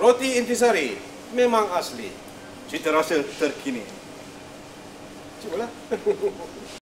Roti intisari memang asli. Cita rasa terkini. Cubalah.